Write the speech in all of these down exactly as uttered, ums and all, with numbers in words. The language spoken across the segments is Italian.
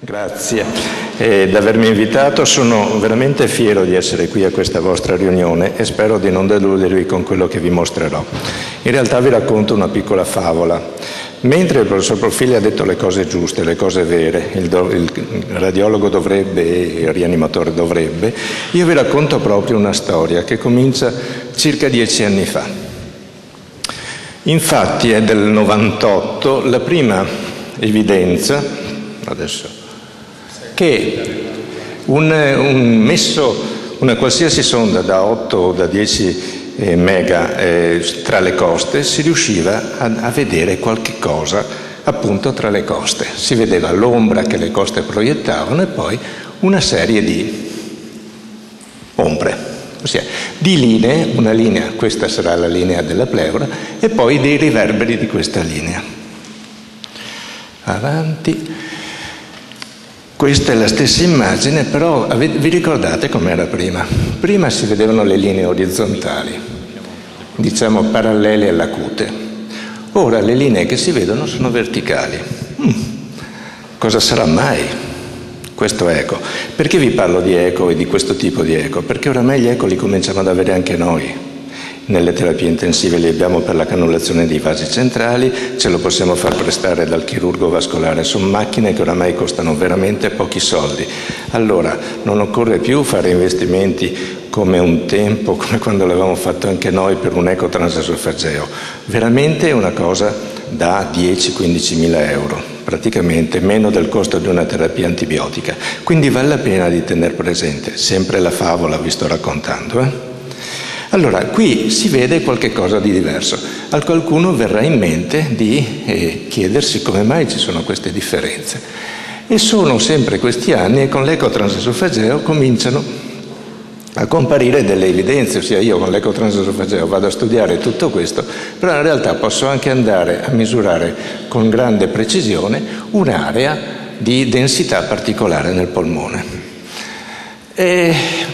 Grazie eh, di avermi invitato. Sono veramente fiero di essere qui a questa vostra riunione e spero di non deludervi con quello che vi mostrerò. In realtà vi racconto una piccola favola. Mentre il professor Profili ha detto le cose giuste, le cose vere, il, do, il radiologo dovrebbe, il rianimatore dovrebbe, io vi racconto proprio una storia che comincia circa dieci anni fa. Infatti è del novantotto la prima evidenza, adesso, che un, un messo una qualsiasi sonda da otto o da dieci eh, mega eh, tra le coste si riusciva a, a vedere qualche cosa appunto tra le coste. Si vedeva l'ombra che le coste proiettavano e poi una serie di ombre, ossia di linee, una linea, questa sarà la linea della pleura, e poi dei riverberi di questa linea. Avanti. Questa è la stessa immagine, però vi ricordate com'era prima? Prima si vedevano le linee orizzontali, diciamo parallele alla cute. Ora le linee che si vedono sono verticali. Mm. Cosa sarà mai questo eco? Perché vi parlo di eco e di questo tipo di eco? Perché oramai gli eco li cominciamo ad avere anche noi. Nelle terapie intensive li abbiamo per la cannulazione dei vasi centrali, ce lo possiamo far prestare dal chirurgo vascolare, sono macchine che oramai costano veramente pochi soldi. Allora non occorre più fare investimenti come un tempo, come quando l'avevamo fatto anche noi per un eco transesofageo. Veramente è una cosa da dieci quindici mila euro, praticamente meno del costo di una terapia antibiotica. Quindi vale la pena di tener presente, sempre la favola vi sto raccontando, eh? Allora, qui si vede qualche cosa di diverso. A qualcuno verrà in mente di eh, chiedersi come mai ci sono queste differenze. E sono sempre questi anni e con l'eco transesofageo cominciano a comparire delle evidenze, ossia io con l'eco transesofageo vado a studiare tutto questo, però in realtà posso anche andare a misurare con grande precisione un'area di densità particolare nel polmone. E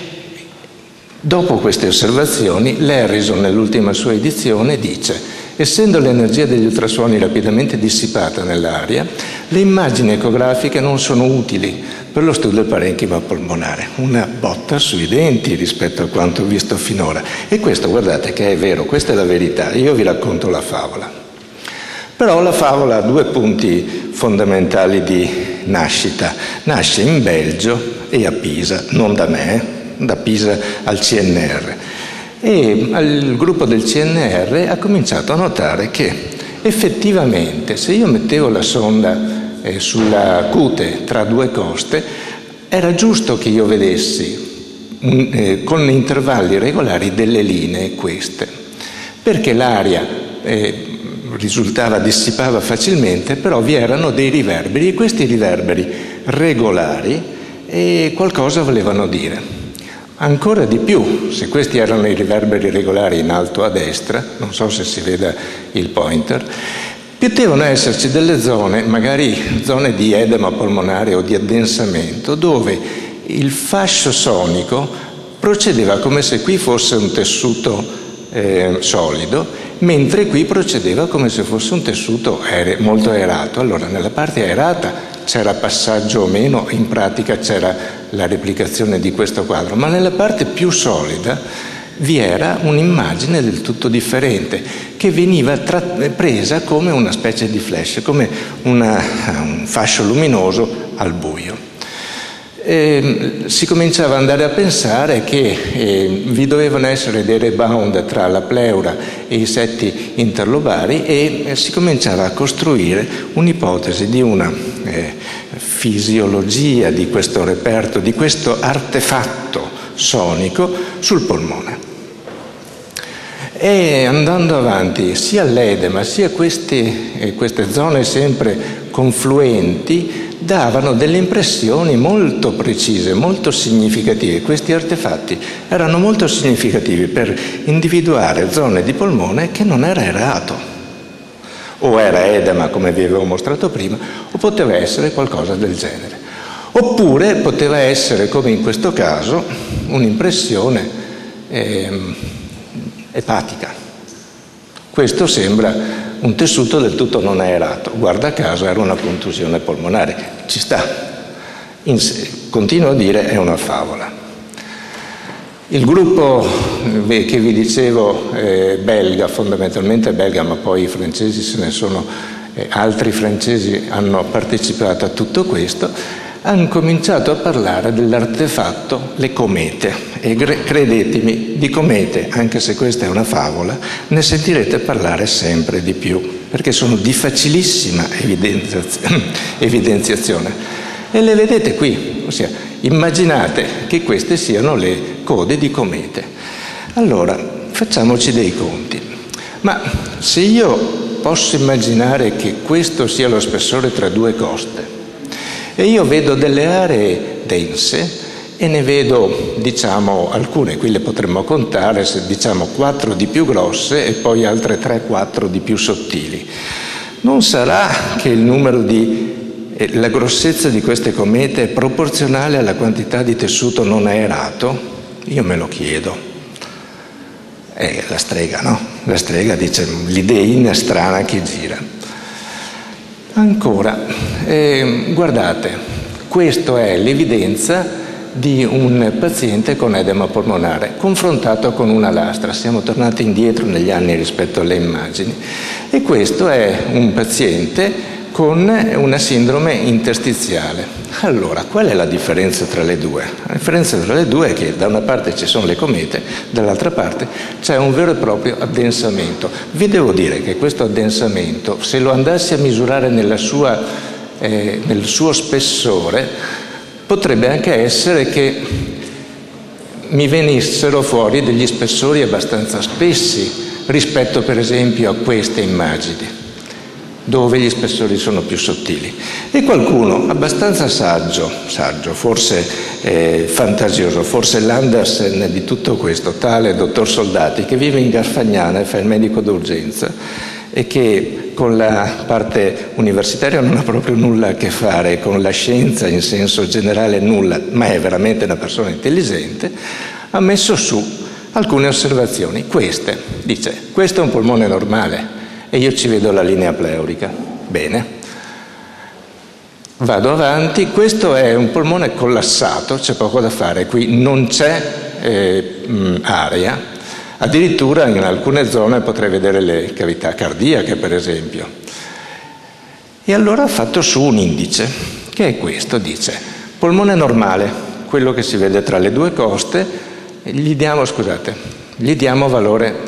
dopo queste osservazioni, l'Harrison, nell'ultima sua edizione, dice: essendo l'energia degli ultrasuoni rapidamente dissipata nell'aria, le immagini ecografiche non sono utili per lo studio del parenchima polmonare. Una botta sui denti rispetto a quanto visto finora. E questo, guardate che è vero, questa è la verità. Io vi racconto la favola. Però la favola ha due punti fondamentali di nascita. Nasce in Belgio e a Pisa, non da me, da Pisa al C N R, e il gruppo del C N R ha cominciato a notare che effettivamente se io mettevo la sonda eh, sulla cute tra due coste era giusto che io vedessi eh, con intervalli regolari delle linee queste, perché l'aria eh, risultava, dissipava facilmente, però vi erano dei riverberi e questi riverberi regolari eh, qualcosa volevano dire. Ancora di più, se questi erano i riverberi regolari in alto a destra, non so se si veda il pointer, potevano esserci delle zone, magari zone di edema polmonare o di addensamento, dove il fascio sonico procedeva come se qui fosse un tessuto eh, solido, mentre qui procedeva come se fosse un tessuto aere- molto aerato. Allora, nella parte aerata c'era passaggio o meno, in pratica c'era la replicazione di questo quadro, ma nella parte più solida vi era un'immagine del tutto differente che veniva tra- presa come una specie di flash, come una, un fascio luminoso al buio. E si cominciava ad andare a pensare che eh, vi dovevano essere dei rebound tra la pleura e i setti interlobari e eh, si cominciava a costruire un'ipotesi di una eh, fisiologia di questo reperto, di questo artefatto sonico sul polmone. E andando avanti, sia l'edema sia queste, eh, queste zone sempre confluenti davano delle impressioni molto precise, molto significative. Questi artefatti erano molto significativi per individuare zone di polmone che non era aerato, o era edema come vi avevo mostrato prima, o poteva essere qualcosa del genere. Oppure poteva essere, come in questo caso, un'impressione eh, epatica. Questo sembra un tessuto del tutto non aerato. Guarda caso era una contusione polmonare, ci sta. In, continuo a dire, è una favola. Il gruppo eh, che vi dicevo eh, belga, fondamentalmente belga, ma poi i francesi se ne sono, eh, altri francesi hanno partecipato a tutto questo, hanno cominciato a parlare dell'artefatto le comete. E credetemi, di comete, anche se questa è una favola, ne sentirete parlare sempre di più, perché sono di facilissima evidenziazione. E le vedete qui, ossia, immaginate che queste siano le code di comete. Allora, facciamoci dei conti. Ma se io posso immaginare che questo sia lo spessore tra due coste, e io vedo delle aree dense, e ne vedo, diciamo, alcune, qui le potremmo contare, se diciamo quattro di più grosse e poi altre tre quattro di più sottili. Non sarà che il numero di la grossezza di queste comete è proporzionale alla quantità di tessuto non aerato? Io me lo chiedo. È la strega, no? La strega dice l'ideina strana che gira. Ancora, eh, guardate, questa è l'evidenza di un paziente con edema polmonare confrontato con una lastra. Siamo tornati indietro negli anni rispetto alle immagini. E questo è un paziente con una sindrome interstiziale. Allora, qual è la differenza tra le due? La differenza tra le due è che da una parte ci sono le comete, dall'altra parte c'è un vero e proprio addensamento. Vi devo dire che questo addensamento, se lo andassi a misurare nella sua, eh, nel suo spessore, potrebbe anche essere che mi venissero fuori degli spessori abbastanza spessi rispetto per esempio a queste immagini, dove gli spessori sono più sottili. E qualcuno abbastanza saggio, saggio, forse eh, fantasioso, forse l'Andersen di tutto questo, tale dottor Soldati, che vive in Garfagnana e fa il medico d'urgenza e che con la parte universitaria non ha proprio nulla a che fare, con la scienza in senso generale nulla, ma è veramente una persona intelligente, ha messo su alcune osservazioni. Queste, dice, questo è un polmone normale, e io ci vedo la linea pleurica. Bene. Vado avanti. Questo è un polmone collassato, c'è poco da fare. Qui non c'è eh, aria. Addirittura in alcune zone potrei vedere le cavità cardiache, per esempio. E allora ho fatto su un indice, che è questo, dice, polmone normale, quello che si vede tra le due coste, gli diamo, scusate, gli diamo valore...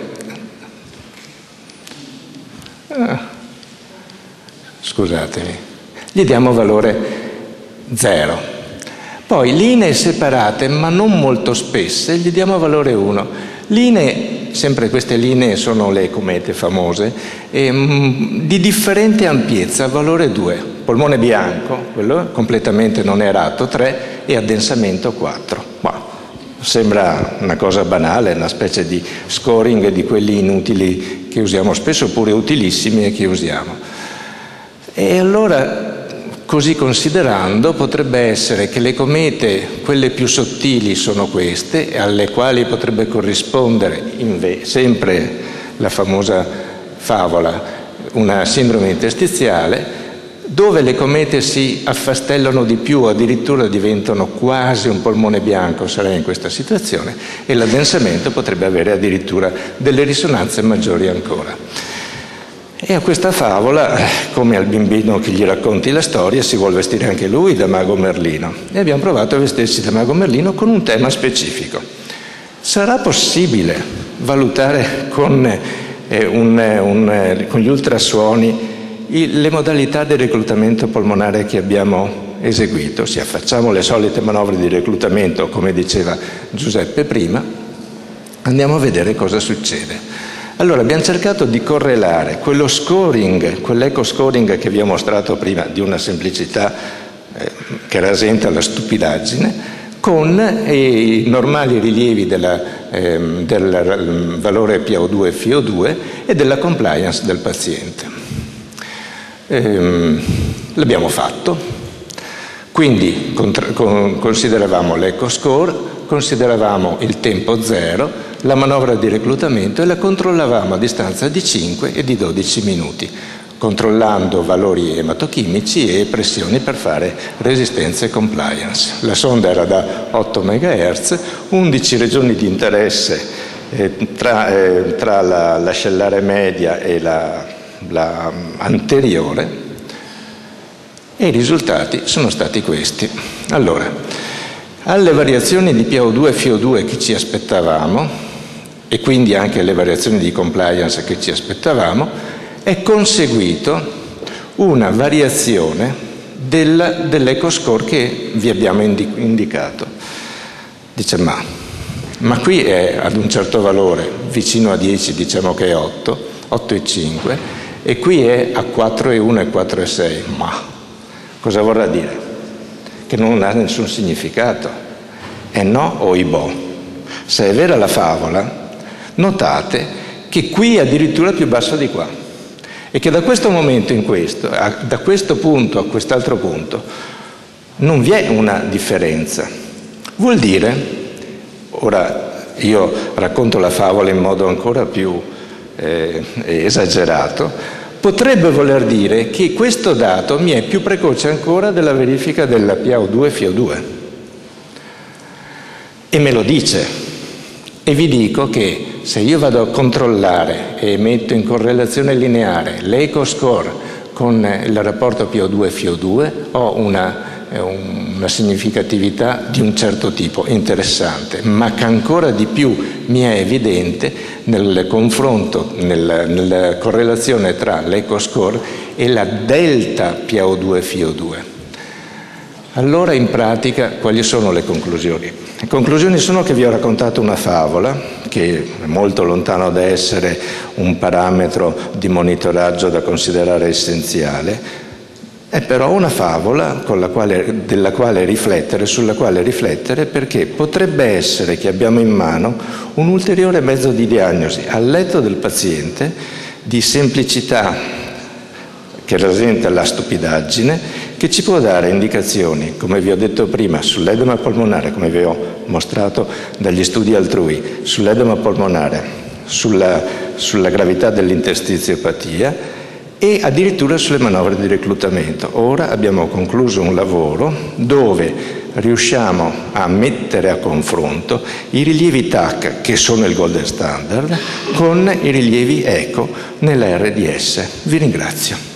Ah, scusatemi, gli diamo valore zero. Poi linee separate ma non molto spesse gli diamo valore uno. Linee, sempre queste linee sono le comete famose, ehm, di differente ampiezza, valore due. Polmone bianco, quello completamente non aerato, tre, e addensamento quattro. Wow. Sembra una cosa banale, una specie di scoring di quelli inutili che usiamo spesso, oppure utilissimi e che usiamo. E allora, così considerando, potrebbe essere che le comete, quelle più sottili, sono queste, alle quali potrebbe corrispondere inve- sempre la famosa favola, una sindrome interstiziale, dove le comete si affastellano di più, addirittura diventano quasi un polmone bianco, sarei in questa situazione, e l'addensamento potrebbe avere addirittura delle risonanze maggiori ancora. E a questa favola, come al bambino che gli racconti la storia, si vuole vestire anche lui da mago Merlino. E abbiamo provato a vestirsi da mago Merlino con un tema specifico. Sarà possibile valutare con, eh, un, un, eh, con gli ultrasuoni le modalità di reclutamento polmonare che abbiamo eseguito? Ossia, facciamo le solite manovre di reclutamento, come diceva Giuseppe prima, andiamo a vedere cosa succede. Allora, abbiamo cercato di correlare quello scoring, quell'eco scoring che vi ho mostrato prima, di una semplicità eh, che rasenta la stupidaggine, con i normali rilievi della, eh, del valore P O due e F I O due e della compliance del paziente. Ehm, l'abbiamo fatto, quindi contra- con- consideravamo l'eco score, consideravamo il tempo zero, la manovra di reclutamento e la controllavamo a distanza di cinque e di dodici minuti. controllando valori ematochimici e pressioni per fare resistenza e compliance. La sonda era da otto megahertz, undici regioni di interesse eh, tra, eh, tra la, l'ascellare media e la, la anteriore, e i risultati sono stati questi. Allora, alle variazioni di P A O due e F I O due che ci aspettavamo, e quindi anche alle variazioni di compliance che ci aspettavamo, è conseguito una variazione del, dell'EcoScore che vi abbiamo indicato. Dice, ma, ma qui è ad un certo valore, vicino a dieci, diciamo che è otto, otto virgola cinque, e qui è a quattro virgola uno e quattro virgola sei. Ma cosa vorrà dire? Che non ha nessun significato. È no o ibò. Se è vera la favola, notate che qui è addirittura più basso di qua. E che da questo momento in questo, da questo punto a quest'altro punto, non vi è una differenza. Vuol dire, ora io racconto la favola in modo ancora più eh, esagerato, potrebbe voler dire che questo dato mi è più precoce ancora della verifica della P A O due e F I O due. E me lo dice. E vi dico che se io vado a controllare e metto in correlazione lineare l'EcoScore con il rapporto P A O due e F I O due, ho una, una significatività di un certo tipo, interessante, ma che ancora di più mi è evidente nel confronto, nel, nella correlazione tra l'EcoScore e la delta P A O due e F I O due. Allora, in pratica, quali sono le conclusioni? Le conclusioni sono che vi ho raccontato una favola, che è molto lontano da essere un parametro di monitoraggio da considerare essenziale, è però una favola con la quale, della quale riflettere, sulla quale riflettere, perché potrebbe essere che abbiamo in mano un ulteriore mezzo di diagnosi al letto del paziente di semplicità che rasenta la stupidaggine, che ci può dare indicazioni, come vi ho detto prima, sull'edema polmonare, come vi ho mostrato dagli studi altrui, sull'edema polmonare, sulla, sulla gravità dell'interstiziopatia e addirittura sulle manovre di reclutamento. Ora abbiamo concluso un lavoro dove riusciamo a mettere a confronto i rilievi T A C, che sono il gold standard, con i rilievi ECO nella R D S. Vi ringrazio.